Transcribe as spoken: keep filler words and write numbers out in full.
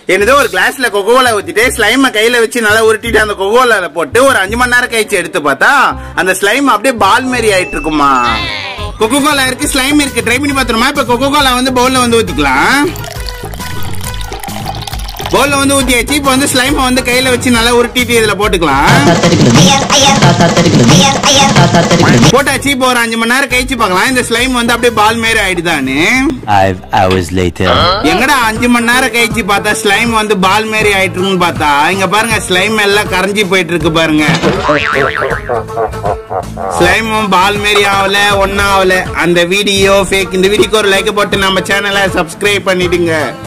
என்னதோ ஒரு கிளாஸ்ல கொக்கோலா ஊத்திட்டு ஸ்லைமை கையில வச்சு நல்லா உருட்டிட்டு அந்த கொக்கோலால போட்டு ஒரு அஞ்சு மணி நேரம் கழிச்சு எடுத்து பார்த்தா அந்த ஸ்லைம் அப்படியே பால் மாரி ஆயிட்டு இருக்குமா. கொக்கோலா இருக்கு, ஸ்லைம் இருக்கு, ட்ரை பண்ணி பாத்துருமா. இப்ப கொக்கோலா வந்து பவுல்ல வந்து ஊத்திக்கலாம். பவுல்ல வந்து ஊத்தியாச்சு. இப்ப வந்து ஸ்லைமை வந்து கையில வச்சு நல்லா உருட்டிட்டு இதுல போட்டுக்கலாம். போட்டாச்சு. இப்போ ஒரு அஞ்சு மணி நேரம் கழிச்சு பார்க்கலாம் இந்த ஸ்லைம் வந்து அப்படியே பால் மாரி ஆயிடுதான்னு. எங்கடா அஞ்சு மணி நேரம் கழிச்சு பார்த்தா ஸ்லைம் வந்து பால் மாரி ஆயிட்டு இருக்குன்னு பார்த்தா இங்க பாருங்க ஸ்லைம் எல்லாம் கரைஞ்சி போயிட்டு இருக்கு பாருங்க. ஸ்லைமும் பால் மாரி ஆகல, ஒன்னும் ஆகல. அந்த வீடியோ ஃபேக். இந்த வீடியோக்கு ஒரு லைக் போட்டு நம்ம சேனலை சப்ஸ்கிரைப் பண்ணிடுங்க.